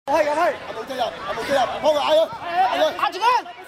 係咁係。阿冇進入，幫佢嗌佢，嗌佢。 打住佢。